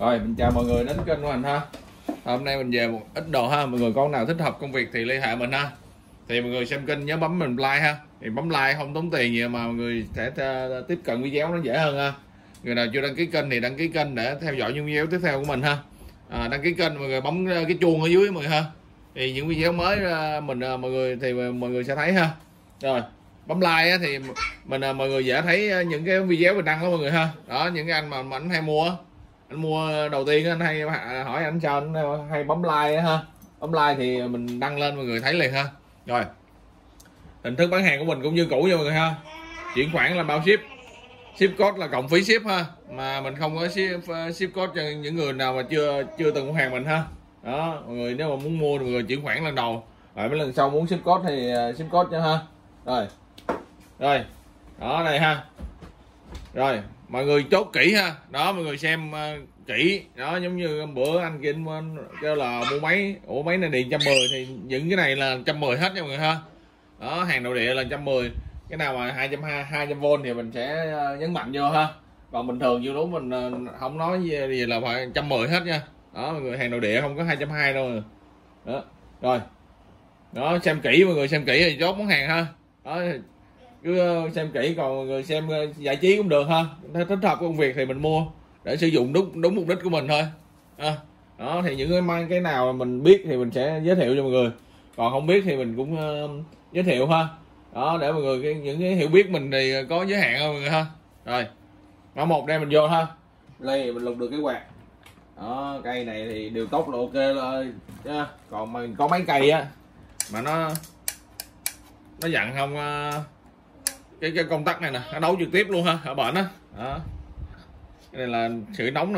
Rồi mình chào mọi người đến kênh của mình ha. Hôm nay mình về một ít đồ ha. Mọi người con nào thích hợp công việc thì liên hệ mình ha. Thì mọi người xem kênh nhớ bấm mình like ha. Thì bấm like không tốn tiền gì mà mọi người sẽ tiếp cận video nó dễ hơn ha. Người nào chưa đăng ký kênh thì đăng ký kênh để theo dõi những video tiếp theo của mình ha. Đăng ký kênh mọi người bấm cái chuông ở dưới mọi người ha. Thì những video mới mọi người sẽ thấy ha. Rồi bấm like thì mọi người dễ thấy những cái video mình đăng đó mọi người ha. Đó những cái anh mà anh hay mua, anh mua đầu tiên anh hay hỏi anh sao anh hay bấm like ha. Bấm like thì mình đăng lên mọi người thấy liền ha. Rồi hình thức bán hàng của mình cũng như cũ nha mọi người ha. Chuyển khoản là bao ship code là cộng phí ship ha, mà mình không có ship code cho những người nào mà chưa từng mua hàng mình ha. Đó mọi người nếu mà muốn mua thì mọi người chuyển khoản lần đầu, rồi mấy lần sau muốn ship code thì ship code cho ha. Rồi đó đây ha. Rồi mọi người chốt kỹ ha. Đó mọi người xem kỹ đó, giống như bữa anh kia kêu là mua máy, máy này điện 110 thì những cái này là 110 hết nha mọi người ha. Đó hàng nội địa là 110, cái nào mà 220V thì mình sẽ nhấn mạnh vô ha. Còn bình thường YouTube mình không nói gì là phải 110 hết nha. Đó mọi người, hàng nội địa không có 220 đâu. Đó rồi đó, xem kỹ mọi người, xem kỹ thì chốt món hàng ha. Đó cứ xem kỹ, còn mọi người xem giải trí cũng được ha. Thích hợp công việc thì mình mua để sử dụng đúng mục đích của mình thôi. Đó thì những cái nào mình biết thì mình sẽ giới thiệu cho mọi người, còn không biết thì mình cũng giới thiệu ha. Đó để mọi người những cái hiểu biết mình thì có giới hạn thôi mọi người ha. Rồi mã 1 đây mình vô ha. Đây mình lục được cái quạt. Đó cây này thì điều tốc là ok rồi nha. Còn mình có mấy cây á mà nó dặn không, cái công tắc này nè nó đấu trực tiếp luôn ha, ở bển á. Đó cái này là sưởi nóng nè.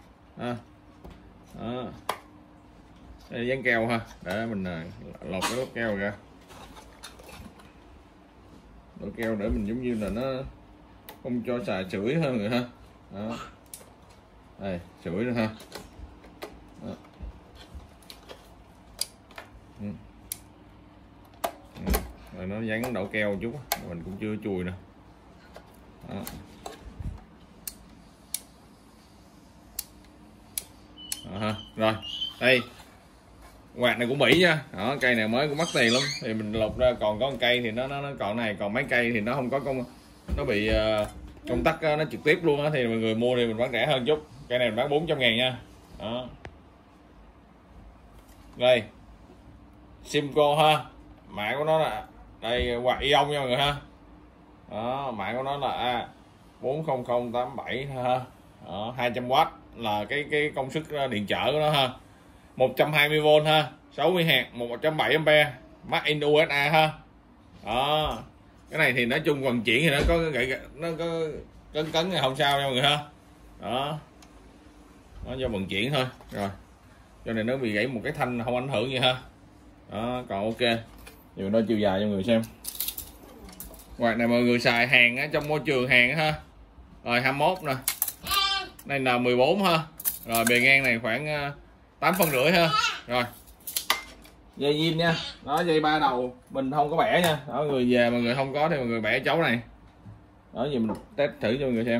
Đó đây là dán keo ha, để mình lột cái lớp keo ra, lớp keo để mình giống như là nó không cho xài sưởi hơn người ha. Đó đây sưởi nữa ha. Đó. Rồi nó dán đậu keo chút, mình cũng chưa chùi nè. Đó. Đó ha. Rồi đây quạt này của Mỹ nha. Đó cây này mới cũng mắc tiền lắm, thì mình lột ra, còn có một cây thì nó còn này, còn mấy cây thì nó không có nó bị công tắc nó trực tiếp luôn á, thì mọi người mua thì mình bán rẻ hơn chút. Cây này mình bán 400.000 nha. Đó đây Simco ha, mã của nó là đây, quạt ion nha mọi người ha. Đó mã của nó là A40087 ha. Đó, 200W là cái công suất điện trở của nó ha. 120V ha, 60Hz, 1.7A, made in USA ha. Đó cái này thì nói chung vận chuyển thì nó có nó có cấn này không sao nha mọi người ha. Đó nó do vận chuyển thôi. Rồi cho nên nó bị gãy một cái thanh không ảnh hưởng gì ha. Đó còn ok. Nhiều đo chiều dài cho người xem. Quạt này mọi người xài hàng ở trong môi trường hàng ha. Rồi 21 nè, đây là 14 ha. Rồi bề ngang này khoảng 8,5 phân ha. Rồi dây zin nha. Đó dây 3 đầu mình không có bẻ nha. Đó người về mà người không có thì mọi người bẻ chấu này. Đó giờ mình test thử cho mọi người xem.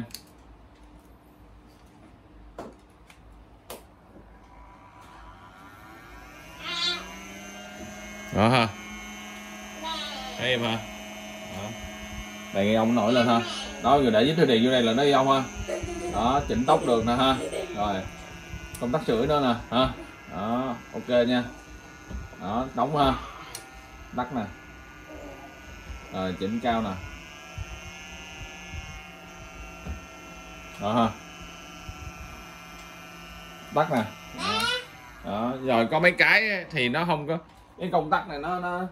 Đó ha, thấy em ha. Đó đây cái ông nổi lên ha. Đó rồi để với thư điện vô đây là nó ông ha. Đó chỉnh tốc được nè ha. Rồi công tắc sưởi nữa nè ha. Đó ok nha. Đó đóng ha, tắt nè, rồi chỉnh cao nè. Đó ha, tắt nè. Đó rồi có mấy cái thì nó không có cái công tắc này,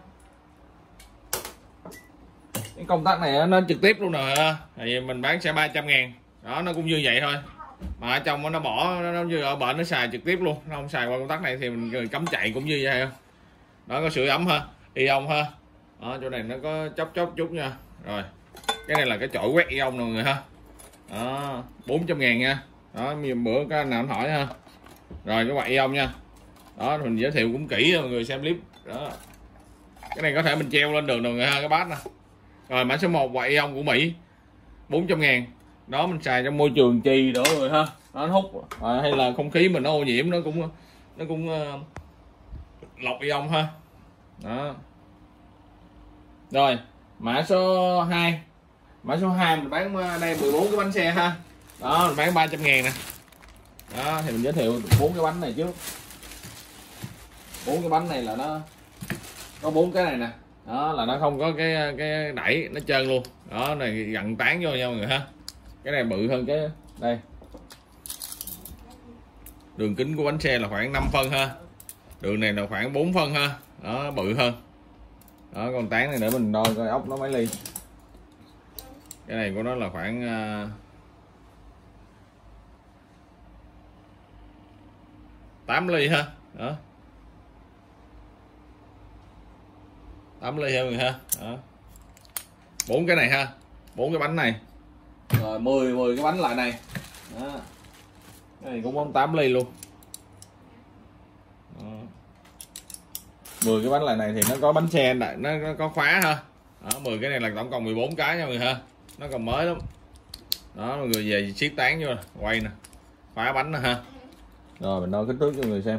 cái công tắc này nó trực tiếp luôn rồi, thì mình bán sẽ 300.000. Đó nó cũng như vậy thôi, mà ở trong nó bỏ nó như ở bển nó xài trực tiếp luôn, nó không xài qua công tắc này thì mình cấm chạy cũng như vậy. Đó có sưởi ấm ha, ion ha. Đó chỗ này nó có chốc chút nha. Rồi cái này là cái chổi quét ion nè mọi người ha. Đó 400.000 nha. Đó bữa có anh nào anh hỏi ha. Rồi cái quạt ion nha. Đó mình giới thiệu cũng kỹ mọi người xem clip. Đó cái này có thể mình treo lên đường mọi người ha, cái bát nè. Rồi mã số 1 quạt ion của Mỹ 400.000. Đó mình xài trong môi trường chì đổ rồi ha. nó hút hay là không khí mình nó ô nhiễm nó cũng lọc ion ha. Đó. Rồi mã số 2, mã số 2 mình bán đây 14 cái bánh xe ha. Đó mình bán 300.000 nè. Đó thì mình giới thiệu 4 cái bánh này trước. 4 cái bánh này là nó có 4 cái này nè. Đó là nó không có cái đẩy, nó trơn luôn. Đó này gặn tán vô nha mọi người ha. Cái này bự hơn cái đây. Đường kính của bánh xe là khoảng 5 phân ha. Đường này là khoảng 4 phân ha. Đó bự hơn. Đó con tán này để mình đo coi ốc nó mấy ly. Cái này của nó là khoảng 8 ly ha. Đó 8 ly ha mọi người ha. Đó 4 cái này ha, 4 cái bánh này. Rồi 10 cái bánh lại này. Đó. Cái này cũng có 8 ly luôn. Đó. 10 cái bánh lại này thì nó có bánh xe, nó có khóa ha. Đó, 10 cái này là tổng cộng 14 cái nha mọi người ha. Nó còn mới lắm. Đó mọi người về siết tán vô, quay nè, khóa bánh nè ha. Rồi mình đo kích thước cho mọi người xem.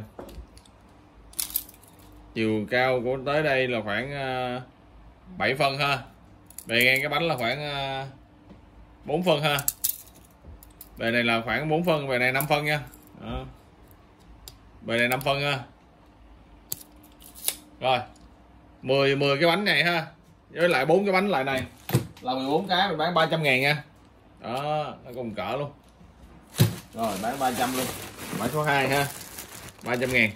Chiều cao của tới đây là khoảng 7 phân ha. Bề ngang cái bánh là khoảng 4 phân ha. Bề này là khoảng 4 phân, bề này 5 phân nha. Đó. Bề này 5 phân ha. Rồi 10 cái bánh này ha, với lại 4 cái bánh lại này là 14 cái, mình bán 300.000 nha. Đó nó cùng cỡ luôn. Rồi bán 300 luôn. Mã số 2 ha, 300.000.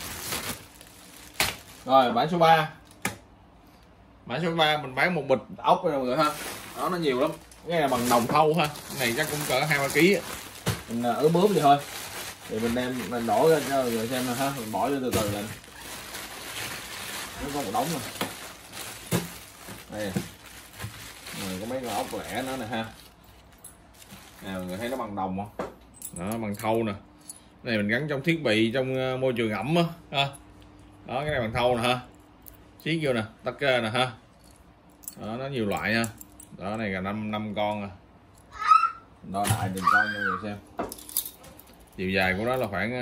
Rồi mã số 3, mã số 3 mình bán một bịch ốc rồi mọi người ha. Đó nó nhiều lắm. Cái này bằng đồng thau ha. Cái này chắc cũng cỡ 2-3 kg. Mình ướp bướm vậy thôi. Thì mình đem mình đổ ra cho mọi người xem nè ha. Mình bỏ vô từ từ lên. Nó có một đống nè. Đây. Rồi có mấy con ốc lẻ nữa nè ha. Nè mọi người thấy nó bằng đồng không? Đó bằng thau nè. Cái này mình gắn trong thiết bị trong môi trường ẩm á ha. Đó cái này bằng thau nè ha. Xiết vô nè, tắc kê nè ha. Đó nó nhiều loại ha. Đó này là 5 con à. Đo đại từng con cho mọi người xem. Chiều dài của nó là khoảng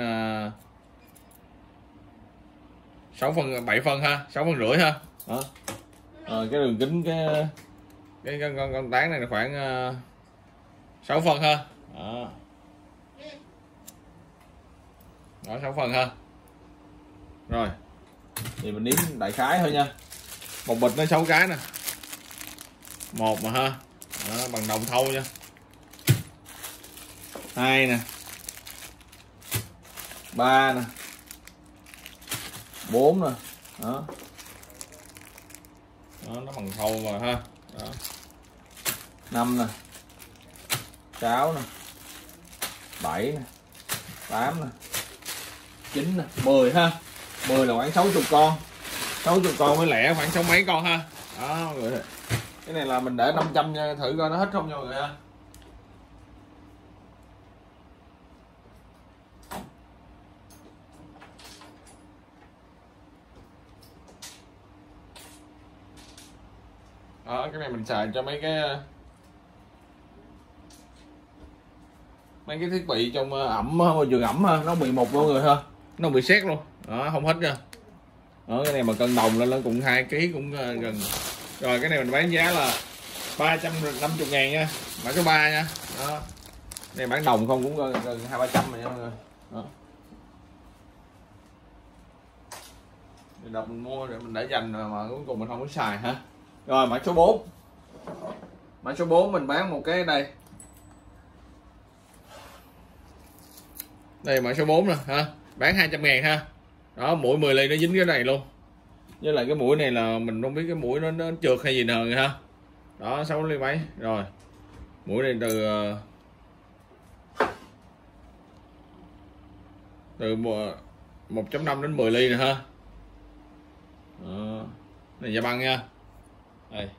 6 phân 7 phân ha, 6 phân rưỡi ha. Đó. Rồi cái đường kính cái con tán này là khoảng 6 phân ha. Đó. Đó 6 phân ha. Rồi. Thì mình đếm đại khái thôi nha. Một bịch nó 6 cái nè. Một mà ha. Đó, bằng đồng thau nha. 2 nè. 3 nè. 4 nè. Đó. Đó nó bằng thau mà ha. Đó. 5 nè. 6 nè. 7 nè. 8 nè. 9 nè, 10 ha. 10 là khoảng 60 con. 60 con với lẻ khoảng 6 mấy con ha. Đó mọi người. Cái này là mình để 500 nha, thử coi nó hết không nha mọi người ha. Đó, cái này mình xài cho mấy cái thiết bị trong ẩm, môi trường ẩm ha, nó bị mục luôn người ha, nó bị sét luôn. Đó không hết nha. Đó cái này mà cân đồng lên nó cũng 2 kg cũng gần. Rồi cái này mình bán giá là 350.000 nha, mã số 3 nha. Đó. Này bán đồng không cũng gần 200-300 rồi nha mọi người. Đó. Đọc mình mua để mình để dành mà cuối cùng mình không có xài ha. Rồi mã số 4. Mã số 4 mình bán một cái đây. Đây mã số 4 nè ha, bán 200.000 ha. Đó mũi 10 ly nó dính cái này luôn. Với lại cái mũi này là mình không biết cái mũi nó trượt hay gì nè ha. Đó 6 ly mấy. Rồi. Mũi này từ 1.5 đến 10 ly nè ha. Đó. Này da băng nha. Đây.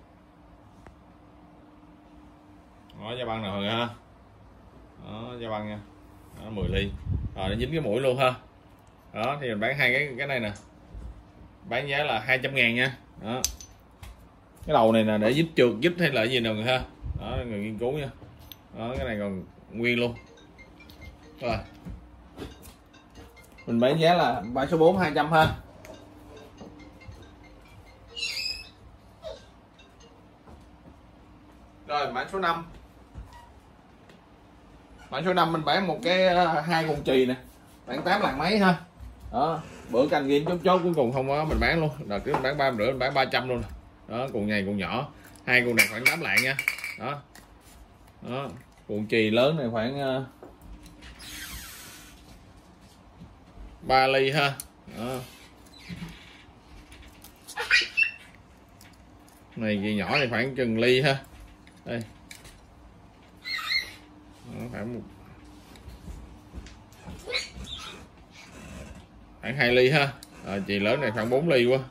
Đó da băng nè mọi người ha. Đó da băng nha. Đó, 10 ly. Rồi nó dính cái mũi luôn ha. Đó thì mình bán hai cái này nè. Bán giá là 200.000 nha. Đó. Cái đầu này là để dít trượt dít hay là cái gì nào người ha. Đó người nghiên cứu nha. Đó cái này còn nguyên luôn. Rồi mình bán giá là mã số 4 200 ha. Rồi mã số 5. Mã số 5 mình bán một cái hai con chì nè, bán 8 lạng mấy ha. Đó, bữa canh ghiên chốt cuối cùng không có mình bán luôn. Đợt trước mình bán 350, mình bán 300 luôn. Đó, con này con nhỏ, hai con này khoảng 8 lạng nha. Đó. Đó, con chì lớn này khoảng 3 ly ha. Đó. Này chì nhỏ thì khoảng chừng ly ha. Đây. Đó, khoảng 2 ly ha. Chì lớn này khoảng 4 ly quá.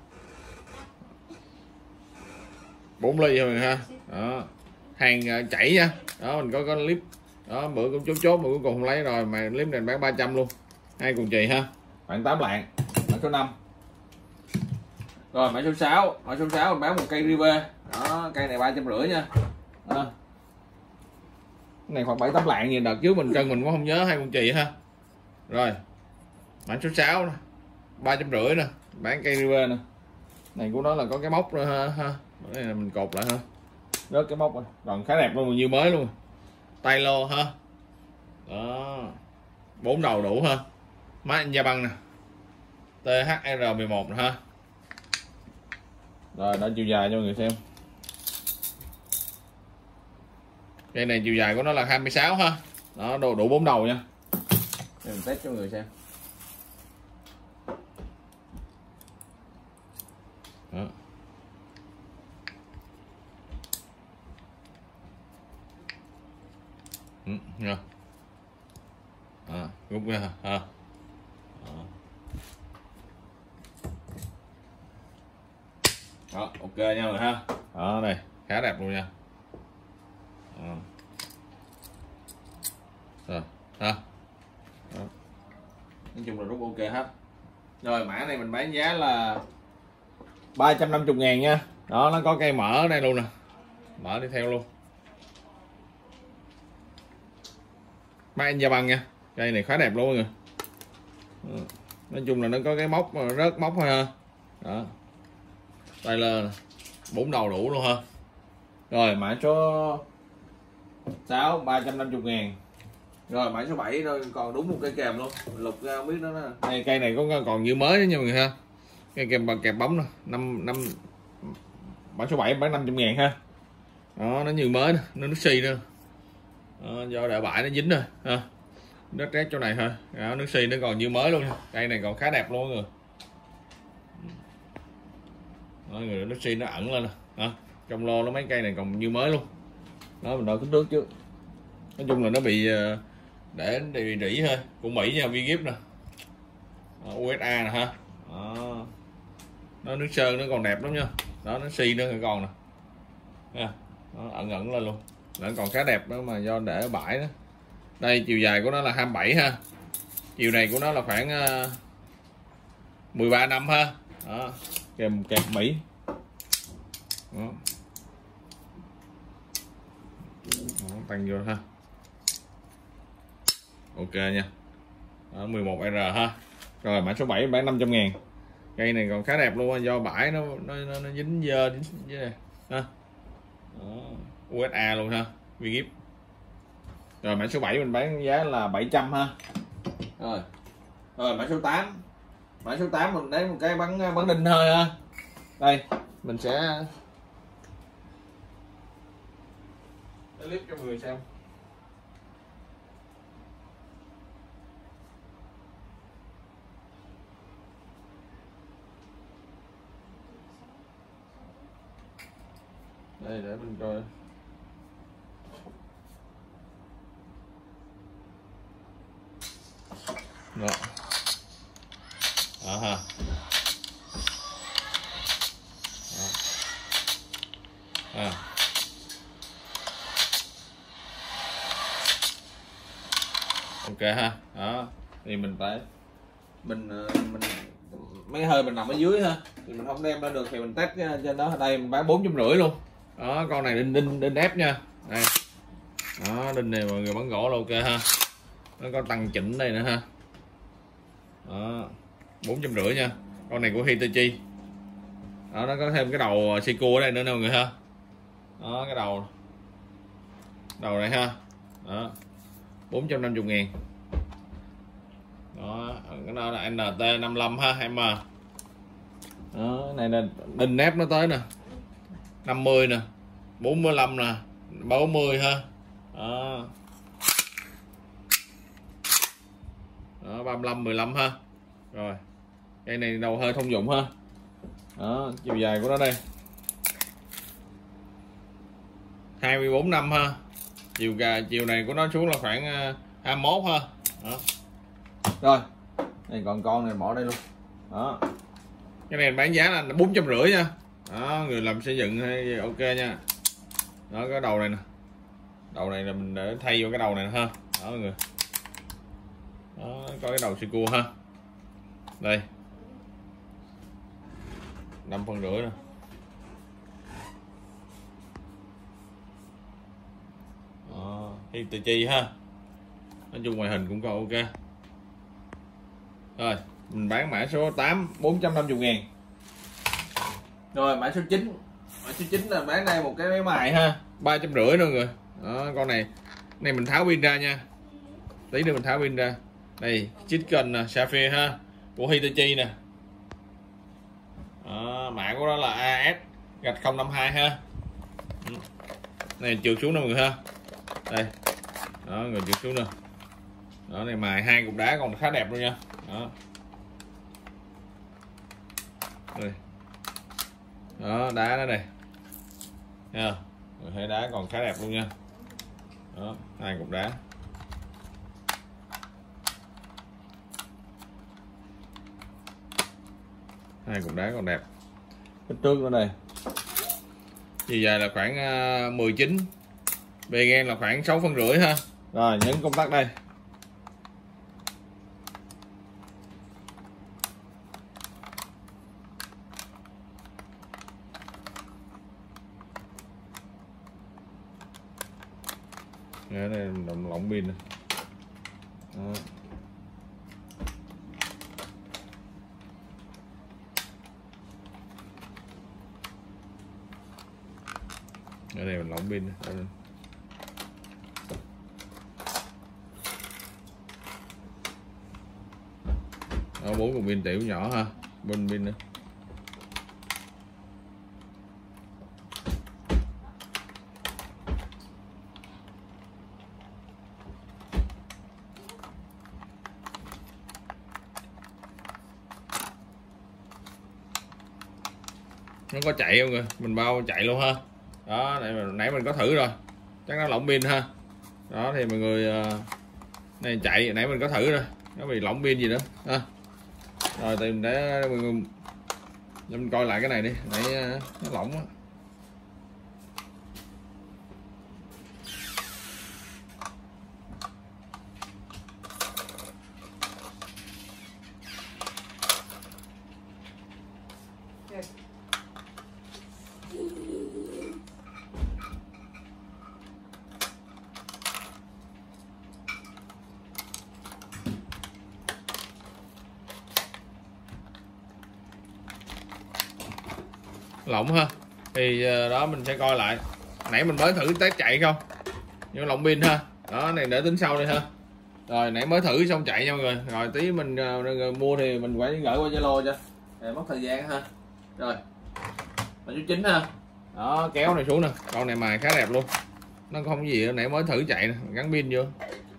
4 ly thôi ha. Đó. Hàng chảy nha. Đó mình có clip. Đó bữa cũng chốt mà cuối cùng không lấy rồi, mà clip này bán 300 luôn. Hai con chì ha. Khoảng 8 lạng. Mã số 5. Rồi mã số 6, mã số 6 mình bán một cây River. Đó, cây này 350 nha. Đó. Cái này khoảng 7-8 lạng gì, đợt trước mình cân mình cũng không nhớ hai con chì ha. Rồi. Mã số 6 nè, 350 nè, bán cây River nè. Này của nó là có cái móc nữa ha. Đây là mình cột lại ha. Rớt cái móc rồi. Còn khá đẹp luôn, như mới luôn. Tay lô ha. Đó. 4 đầu đủ ha. Máy anh da băng nè. THR11 nè ha. Rồi đó chiều dài cho mọi người xem. Cây này chiều dài của nó là 26 ha. Đó đủ 4 đầu nha. Để mình test cho mọi người xem. Đó. Nha. Rút ra ha. Đó, ok nha mọi người ha. Đó này, khá đẹp luôn nha. Đó. Rồi, ha. Đó. Nói chung là rút ok hết. Rồi mã này mình bán giá là 350.000 nha. Đó nó có cây mỡ ở đây luôn nè. Mỡ đi theo luôn. Máy anh da băng nha. Cây này khá đẹp luôn mọi người. Đó. Nói chung là nó có cái móc rớt móc thôi ha. Đó. Tay lơ 4 đầu đủ luôn ha. Rồi mã số 6 350.000. Rồi mã số 7 thôi, còn đúng một cây kèm luôn. Mình lục ra không biết đó nè. Đây cây này có còn như mới đó nha mọi người ha. Cây kèm bằng kẹp bấm nè, 5 mã số 7 bán 500.000 ha. Đó nó như mới đó, nó nước xi nữa. Đó, do đại bãi nó dính rồi ha. Đất rét chỗ này thôi. Đó, nước xi nó còn như mới luôn nha. Cây này còn khá đẹp luôn rồi. Đó, người nó xi nó ẩn lên nè. Trong lô nó mấy cây này còn như mới luôn. Đó mình đo kích thước chứ. Nói chung là nó bị để rỉ thôi. Của Mỹ nha, Vigip nè. USA nè ha. Đó. Nó nước sơn nó còn đẹp lắm nha. Đó nó xi nữa còn nè. Nha. Nó ẩn lên luôn. Nó còn khá đẹp đó mà do để ở bãi đó. Đây chiều dài của nó là 27 ha. Chiều này của nó là khoảng 13 năm ha. Đó. Kẹp Mỹ. Đó. Đó, tăng vô ha. Ok nha. Đó, 11R ha. Rồi mã số 7 bán 500.000. Cây này còn khá đẹp luôn do bãi nó dính dơ dính này ha. Đó. USA luôn ha. Vigip. Rồi mã số 7 mình bán giá là 700 ha. Rồi mã số 8. Mã số 8 mình lấy một cái bắn đinh thôi ha. Đây, mình sẽ clip cho mọi người xem. Đây để mình coi. Đó. Đó ha. Đó. Ok ha. Đó thì mình phải mình mấy hơi mình nằm ở dưới ha, thì mình không đem ra được thì mình test trên đó. Đây mình bán 450 luôn. Đó con này đinh ép nha. Đây. Đó đinh này mọi người bắn gỗ là ok ha. nó có tăng chỉnh đây nữa ha. Đó, 450 nha. Con này của Hitachi. Đó, nó có thêm cái đầu Seiko ở đây nữa nè mọi người ha. Đó, cái đầu này ha. Đó, 450.000. Đó, cái đó là NT55 ha em. Đó, cái này là đinh nép nó tới nè, 50 nè, 45 nè, 40 ha. Đó. Đó, 35 15 ha. Rồi cây này đầu hơi thông dụng ha. Đó, chiều dài của nó đây 24 năm ha. Chiều này của nó xuống là khoảng 21 ha. Đó. Rồi đây còn con này bỏ đây luôn. Đó, cái này bán giá là 450 nha. Đó, người làm xây dựng hay ok nha. Đó, cái đầu này nè, đầu này là mình để thay vô cái đầu này ha. Đó mọi người. Đó, có cái đầu Seiko ha. Đây 5,5 phân nè. Đó, Hitachi ha. Nói chung ngoại hình cũng còn ok. Rồi mình bán mã số 8 450.000. Rồi mã số 9. Mã số 9 là bán đây một cái máy mài ha, 350 nữa người. Đó, con này mình tháo pin ra nha. Tí nữa mình tháo pin ra. Đây Chicken Sapphire ha, của Hitachi nè. Đó, mã của nó là AS-052 ha. Này trượt xuống nè mọi người ha. Đây. Đó, người trượt xuống nè. Đó, này mài 2 cục đá còn khá đẹp luôn nha. Đó. Đây. Đó, đá đó đây nha, mình thấy đá còn khá đẹp luôn nha. Đó, 2 cục đá. Hai cục đá còn đẹp. Kích thước ở đây chiều dài là khoảng 19, bề ngang là khoảng 6,5 phân ha. Rồi nhấn công tắc đây. Đây lỏng pin này. Đó. Ở đây mình lỏng pin. Đó, 4 cục pin tiểu nhỏ ha, bên pin nữa. Nó có chạy không kìa, mình bao chạy luôn ha. Đó, nãy mình có thử rồi, chắc nó lỏng pin ha. Đó thì mọi người này chạy nãy mình có thử rồi, nó bị lỏng pin gì nữa ha. Rồi tìm để mình coi lại cái này đi, nãy nó lỏng á. Lỏng ha, thì đó mình sẽ coi lại. Nãy mình mới thử test chạy không, nhưng lỏng pin ha. Đó này để tính sau đi ha. Rồi nãy mới thử xong chạy nha mọi người. Rồi tí mình mua thì mình phải gửi qua Zalo cho để mất thời gian ha. Rồi mã số 9 ha. Đó, kéo này xuống nè, con này mài khá đẹp luôn, nó không có gì nữa. Nãy mới thử chạy nè, gắn pin vô.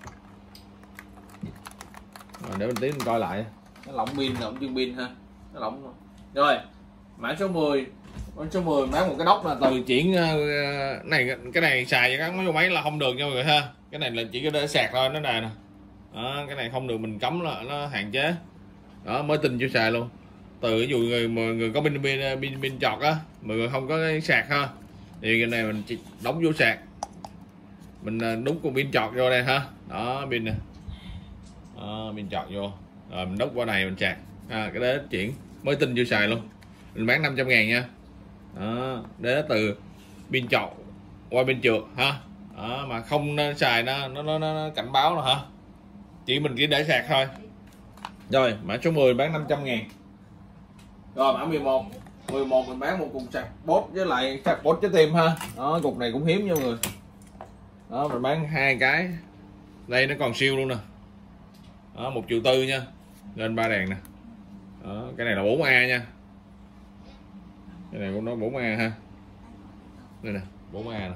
Rồi để mình tí mình coi lại. Nó lỏng pin, lỏng chân pin ha, nó lỏng. Rồi mã số 10. Mã số 10 bán một cái đốc là từ chuyển này, cái này xài cho các máy là không được nha mọi người ha. Cái này là chỉ có để sạc thôi, nó nè. Đó, cái này không được, mình cấm là nó hạn chế. Đó, mới tin chưa xài luôn. Từ ví dụ người có pin chọt á, mọi người không có cái sạc ha, thì cái này mình chỉ đóng vô sạc, mình đúc con pin chọt vô đây ha. Đó, pin nè, pin chọt vô rồi mình đúc qua này mình sạc ha. Cái đế chuyển mới tin chưa xài luôn, mình bán 500.000 nha. Đó, đế từ pin chọt qua pin trượt ha. Đó, mà không nên xài nó cảnh báo rồi ha. mình chỉ để sạc thôi. Rồi mã số 10 bán 500.000. Rồi mã 11 mình bán một cục sạc bốt với lại sạc bốt trái tim ha. Đó, cục này cũng hiếm nha mọi người. Đó, mình bán 2 cái. Đây nó còn siêu luôn nè. Đó, 1,4 triệu nha. Lên 3 đèn nè. Đó, cái này là 4A nha. Cái này cũng nói 4A ha. Đây nè, 4A nè.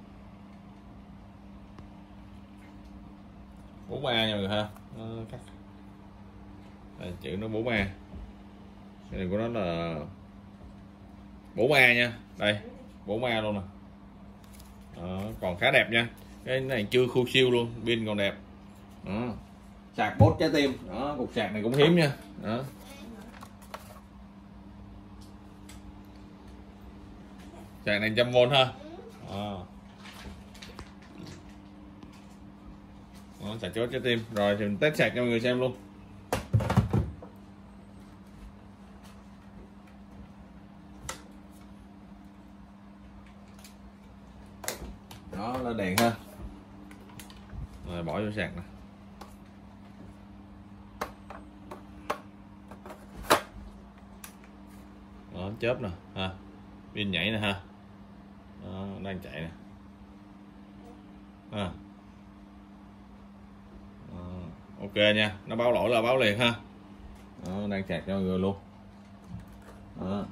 4A nha mọi người ha. Đó, đây, chữ nó 4A. Cái này của nó là 4A nha. Đây 4A luôn nè. Đó, còn khá đẹp nha. Cái này chưa khu siêu luôn, pin còn đẹp. Đó. Sạc bốt trái tim. Đó, cục sạc này cũng hiếm nha. Đó. Sạc này 100V ha. Đó. Đó, sạc chốt trái tim. Rồi thì mình test sạc cho mọi người xem luôn. Đó, lên đèn ha. Rồi bỏ vô sạc nè. Đó, chớp nè ha. Pin nhảy nè ha. Đó, đang chạy nè. À. Ok nha, nó báo lỗi là báo liền ha. Đó, đang sạc cho mọi người luôn. Đó.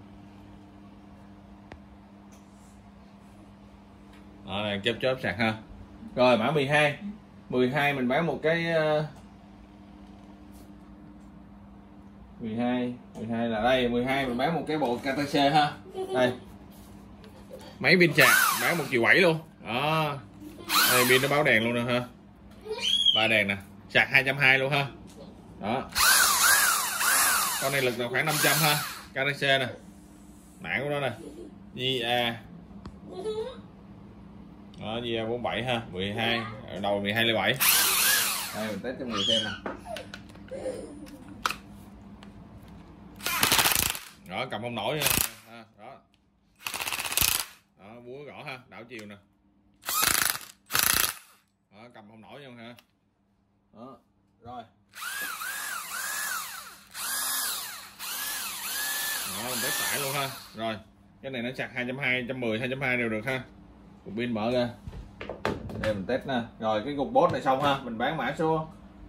Đó, đang chớp sạc ha. Rồi mã 12 mình bán một cái 12 là đây. 12 mình bán một cái bộ KTC ha. Đây máy pin sạc bán 1,7 triệu luôn. Đó, đây pin nó báo đèn luôn nè ha. 3 đèn nè, sạc 220 luôn ha. Đó, con này lực là khoảng 500 ha. KTC nè, mã của nó nè, JA. Đó, JA 47 ha. 12 đầu 1207. Đây mình test cho mọi người xem nè. Đó, cầm không nổi nha. Đó, đó, búa gõ ha, đảo chiều nè. Đó, cầm không nổi nha ha. Đó, rồi. Đó, mình test tải luôn ha. Rồi, cái này nó sạc 220, 110, 220 đều được ha. Cục pin mở ra. Đây mình test nè. Rồi cái cục bốt này xong ha, mình bán mã số.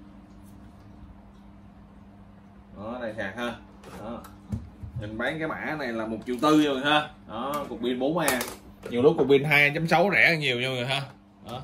Đó, đây sạc ha. Đó. Mình bán cái mã này là 1,4 triệu rồi ha. Đó, cục pin 4A. Nhiều lúc cục pin 2.6 rẻ hơn nhiều nha mọi người ha. Đó.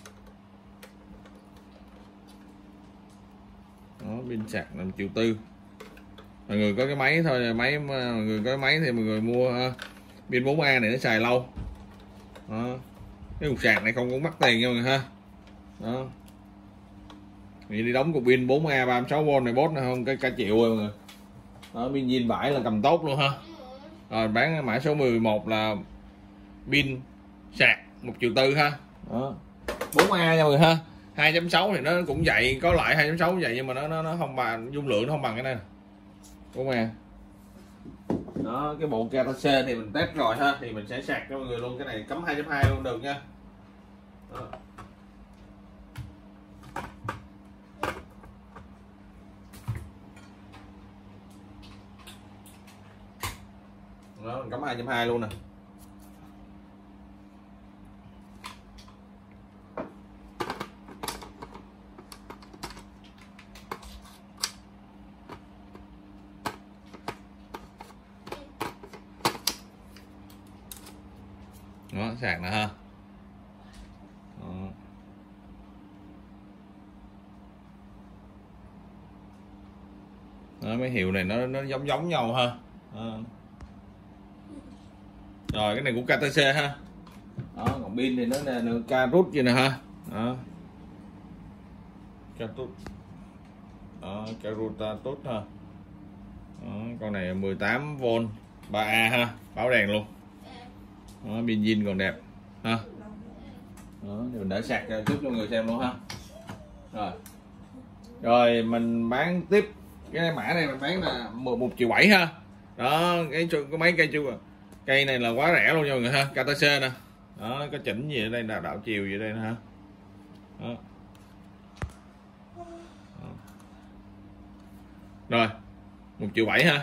Đó, pin sạc là 1,4 triệu. Mọi người có cái máy thôi, mọi người có cái máy thì mọi người mua pin 4A này nó xài lâu. Đó. Cái cục sạc này không cũng mắc tiền nha mọi người ha. Đó. Mình đi đóng cục pin 4A 36V này bốt này không cả triệu rồi mọi người. Đó, pin zin vải là cầm tốt luôn ha. Rồi bán mã số 11 là pin sạc 1,4 triệu ha. Đó. 4A nha mọi người ha. 2.6 thì nó cũng vậy, có lại 2.6 vậy nhưng mà nó không bằng, dung lượng nó không bằng cái này. 4A. Đó, cái bộ KTC thì mình test rồi ha, thì mình sẽ sạc cho mọi người luôn. Cái này cắm 2.2 luôn được nha. Đó. Đó, mình cắm 2.2 luôn nè. Đó, sạc nè ha. Đó. Đó, mấy hiệu này nó giống nhau ha. Đó. Rồi cái này cũng KTC ha. Đó, còn pin thì nó là Carut vậy nè ha. Đó. Carut. Đó, Caruta tốt ha. Đó, con này 18V 3A ha, báo đèn luôn. Đó, pin zin còn đẹp ha. Đó, thì mình đã sạc chút cho người xem luôn ha. Rồi mình bán tiếp cái mã này, mình bán là 1,7 triệu ha. Đó, cái mấy cây này là quá rẻ luôn cho mọi người ha. KTC nè. Đó, có chỉnh gì ở đây là đảo chiều gì đây nè ha. Đó. Rồi 1,7 triệu ha.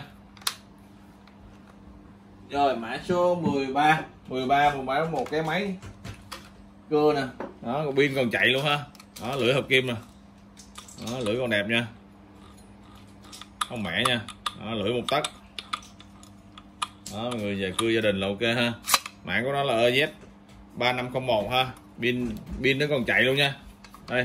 Rồi mã số 13 mình bán một cái máy cưa nè, đó pin còn chạy luôn ha, đó lưỡi hợp kim nè, đó lưỡi còn đẹp nha, không mẻ nha, đó lưỡi 1 tấc, đó mọi người về cưa gia đình là ok ha. Mạng của nó là EZ 3501 ha, pin nó còn chạy luôn nha. Đây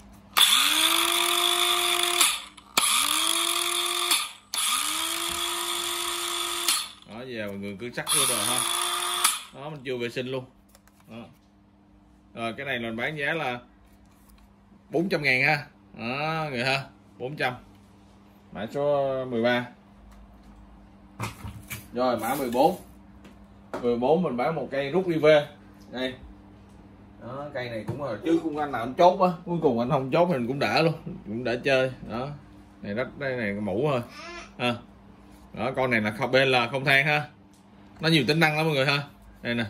đó, giờ mọi người cứ sắc vô rồi ha, đó mình chưa vệ sinh luôn đó. Rồi cái này mình bán giá là 400.000 ha, đó người ha, 400. Mã số 13. Rồi mã 14 mình bán một cây rút river đây, đó cây này cũng là chứ cũng anh nào anh chốt á, cuối cùng anh không chốt thì mình cũng đỡ luôn, cũng đỡ chơi đó. Này đất đây này cái mũ thôi ha. Đó con này là bên là không than ha, nó nhiều tính năng lắm mọi người ha. Đây nè,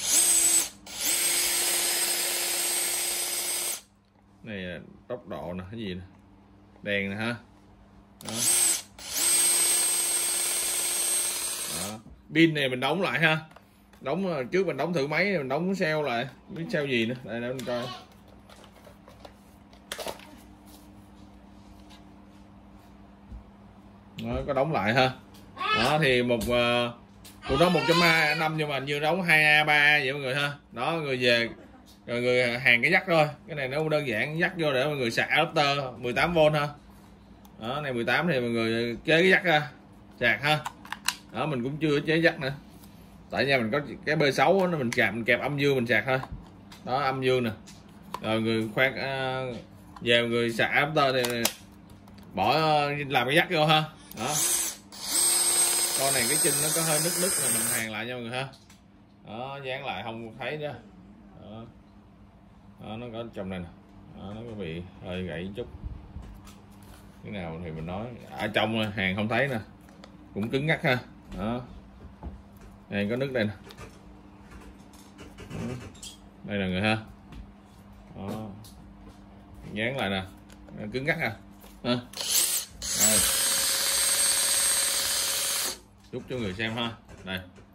này tốc độ nè, cái gì nè, đèn nè ha, đó. Đó. Pin này mình đóng lại ha, đóng trước mình đóng thử máy, mình đóng sale lại, biết sale gì nữa, đây để mình coi. Đó, có đóng lại ha. Đó thì một của nó 1.5 nhưng mà như đóng 2A 3A vậy mọi người ha. Đó người về rồi người hàng cái dắt thôi, cái này nó đơn giản dắt vô để mọi người sạc adapter 18V ha. Đó này 18 thì mọi người chế cái dắt ra sạc ha. Đó mình cũng chưa chế dắt nữa, tại nhà mình có cái B6 nó mình kẹp âm dương mình sạc thôi. Đó âm dương nè, rồi người khoan về người sạc adapter thì bỏ làm cái dắt vô ha. Đó con này cái chân nó có hơi nứt là mình hàn lại cho mọi người ha. Đó dán lại không thấy nữa. Đó. Đó nó có trong này nè, đó, nó có bị hơi gãy chút, cái nào thì mình nói ở trong hàng không thấy nè, cũng cứng ngắc ha. Đó đây có nứt đây nè, đây là người ha. Đó dán lại nè, cứng ngắc ha. Đây. Rút cho người xem ha. Đây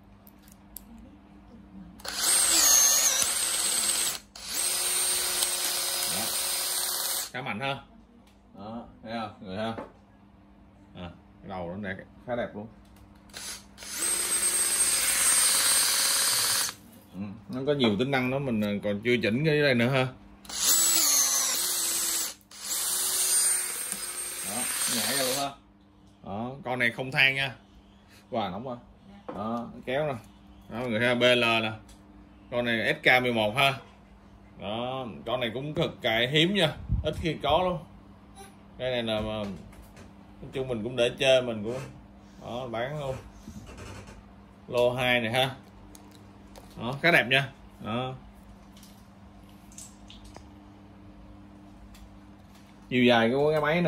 đó, khá mạnh ha. Đó thấy không người ha, cái đầu nó đẹp, khá đẹp luôn. Nó có nhiều tính năng đó, mình còn chưa chỉnh cái đây nữa ha. Đó nhảy ra luôn ha. Đó con này không than nha, wow nóng quá. Đó kéo nè, đó mọi người ha, BL nè, con này SK11 ha. Đó con này cũng cực cài hiếm nha, ít khi có luôn. Cái này là mà nói chung mình cũng để chơi, mình cũng đó bán luôn. Lô 2 này ha. Đó khá đẹp nha. Đó chiều dài của cái máy này,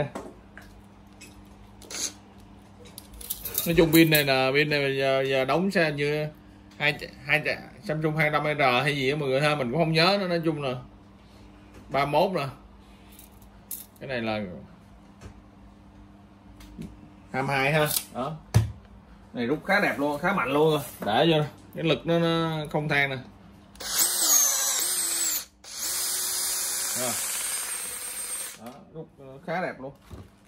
nói chung pin này là pin này giờ đóng xe như Samsung 200R hay gì đó mọi người ha, mình cũng không nhớ nữa. Nói chung là 31 nè, cái này là 22 ha. Đó này rút khá đẹp luôn, khá mạnh luôn rồi, để cho cái lực nó không than nè. Đó rút khá đẹp luôn,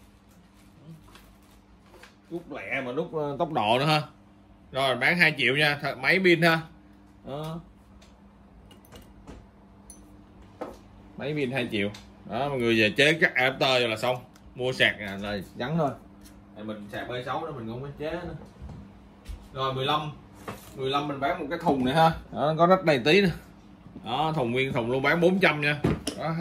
rút lẹ mà rút tốc độ nữa ha. Rồi bán 2 triệu nha, máy pin ha. Đó máy pin 2 triệu. Đó mọi người về chế cắt adapter rồi là xong, mua sạc là gắn thôi. Thì mình sạc B6 đó mình không có chế nữa. Rồi 15 mình bán một cái thùng này ha. Đó, có rất đầy tí nữa. Đó thùng nguyên thùng luôn, bán 400 nha. Đó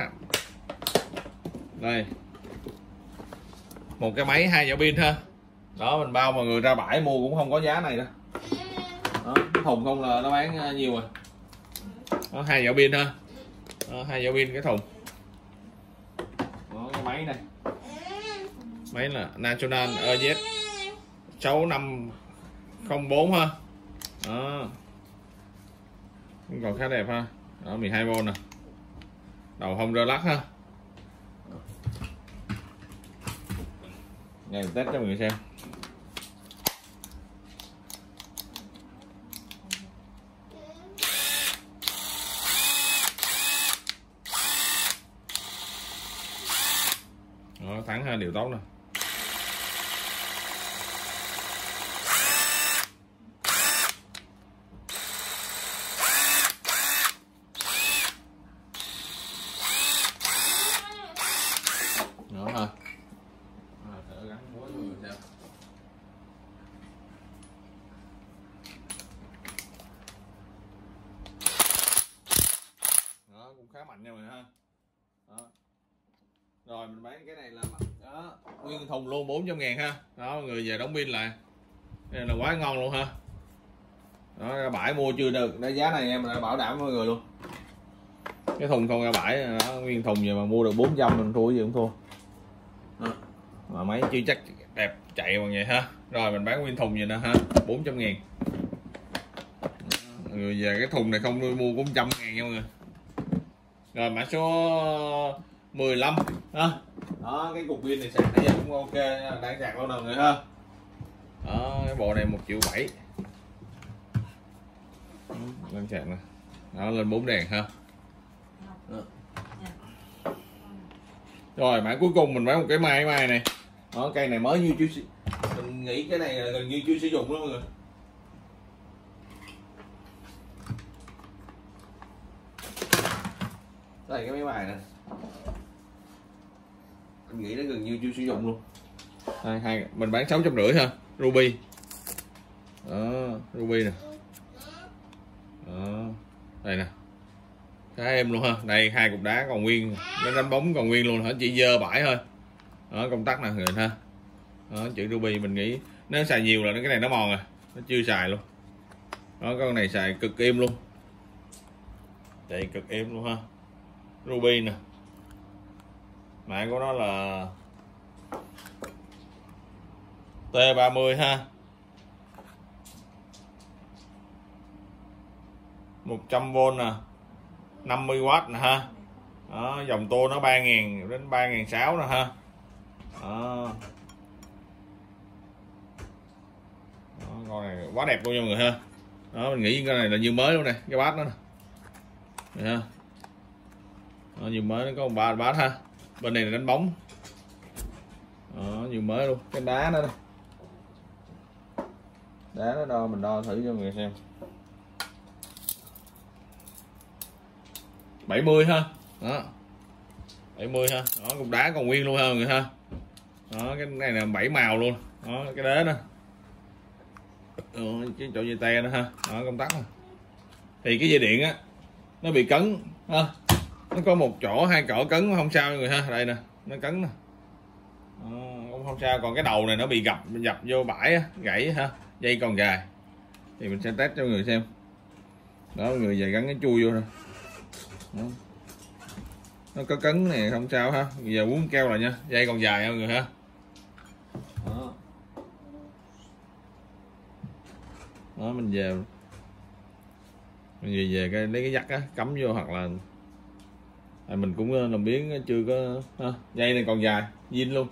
đây một cái máy 2 dạo pin ha. Đó mình bao mọi người ra bãi mua cũng không có giá này đâu. Đó, cái thùng không là nó bán nhiều rồi. Đó 2 dạo pin ha. Đó, 2 dạo pin cái thùng. Đó cái máy này, máy là National EZ 6504 ha. Đó còn khá đẹp ha. Đó 12V nè, đầu không rơ lắc ha. Này test cho mọi người xem. Đó, thắng ha, điều tốt nè. Đó ha. Thử gắn búa cho người xem. Đó cũng khá mạnh nha mọi người ha. Đó. Rồi mình bán cái này là đó, nguyên thùng luôn 400.000 ha. Đó mọi người về đóng pin lại. Đây là quá ngon luôn ha. Đó, ra bãi mua chưa được, đó giá này em đã bảo đảm với mọi người luôn. Cái thùng không ra bãi đó, nguyên thùng vậy mà mua được 400 mình thua gì cũng thua. Đó. Mà máy chưa chắc đẹp chạy bằng vậy ha. Rồi mình bán nguyên thùng vậy nè ha, 400.000. Mọi người về cái thùng này không mua 400.000 nha mọi người. Rồi mã số 15 ha. Đó cái cục pin này sạc nãy giờ cũng ok, đang sạc luôn nè mọi người ha. Đó cái bộ này 1.700.000. Đang sạc nè. Đó lên 4 đèn ha. Đó. Rồi mã cuối cùng mình bán một cái mai này. Đó cây này mới như chưa, mình nghĩ cái này là gần như chưa sử dụng đó mọi người. Đây cái máy bài nè, mình nghĩ nó gần như chưa sử dụng luôn. Hai mình bán 650 ha, Ruby. Đó, Ruby nè. Đó, đây nè, khá êm luôn ha. Đây 2 cục đá còn nguyên, nó đánh bóng còn nguyên luôn hả, chỉ dơ bãi thôi. Đó công tắc nè người ha. Đó chữ Ruby mình nghĩ nếu xài nhiều là cái này nó mòn rồi, nó chưa xài luôn. Đó con này xài cực êm luôn, chạy cực êm luôn ha. Ruby nè, mã của nó là T30 ha, 100V nè, 50W nè ha. Đó, dòng tua nó 3.000 đến 3.600 nè ha. Đó. Đó, con này quá đẹp luôn nha mọi người ha. Đó mình nghĩ cái này là như mới luôn này, cái bát đó nè. Đây ha. Đó, như mới nó có một bát ha. Bên này là đánh bóng. Đó, như mới luôn, cái đá đó đây. Đá nó đo, mình đo thử cho mọi người xem. 70 ha. Đó. 70 ha. Đó cục đá còn nguyên luôn ha mọi người ha. Đó cái này là 7 màu luôn. Đó cái đế đó. Cái chỗ dây te nữa ha. Đó công tắc. Thì cái dây điện á nó bị cấn ha. Nó có một chỗ 2 cỡ cấn không sao mọi người ha. Đây nè, nó cấn nè. Cũng không sao, còn cái đầu này nó bị dập vô bãi á, gãy ha. Dây còn dài. Thì mình sẽ test cho mọi người xem. Đó mọi người về gắn cái chui vô nè. Đó. Nó có cấn này không sao ha, bây giờ uống keo rồi nha, dây còn dài mọi người ha. Đó. Đó mình về cái lấy cái dắt á cắm vô, hoặc là mình cũng làm biến chưa có ha. Dây này còn dài zin luôn.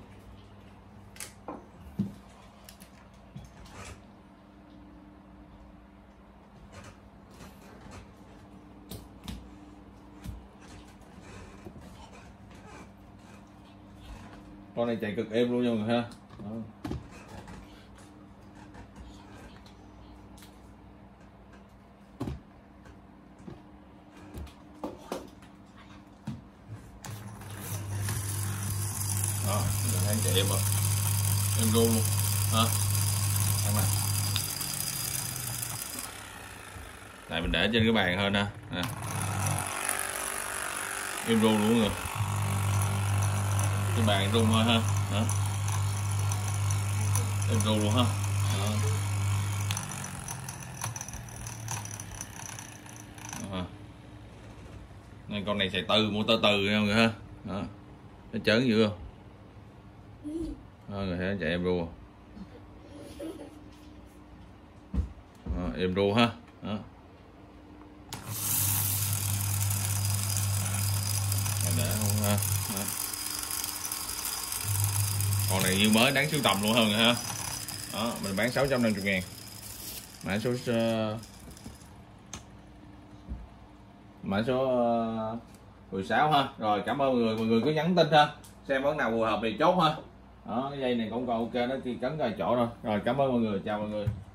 Con này chạy cực êm luôn nha mọi người ha. Đó. Đó, mình thấy chạy êm rồi, êm luôn ha. Này. Tại mình để trên cái bàn hơn ha. Êm luôn rồi. Cái bàn rung thôi ha. Đó. Em rung luôn ha. Đó. Đó. Nên con này xài motor từ nha mọi người ha. Đó. Nó chớn dữ không? Đó, người thấy chạy em ru. Em ru ha. Đó. Để không ha. Đó. Con này như mới đáng sưu tầm luôn hơn ha. Đó, mình bán 650.000. Mã số 16 ha. Rồi cảm ơn mọi người cứ nhắn tin ha, xem món nào phù hợp thì chốt ha. Đó, cái dây này cũng còn ok, nó chỉ cấn vài chỗ thôi. Rồi cảm ơn mọi người, chào mọi người.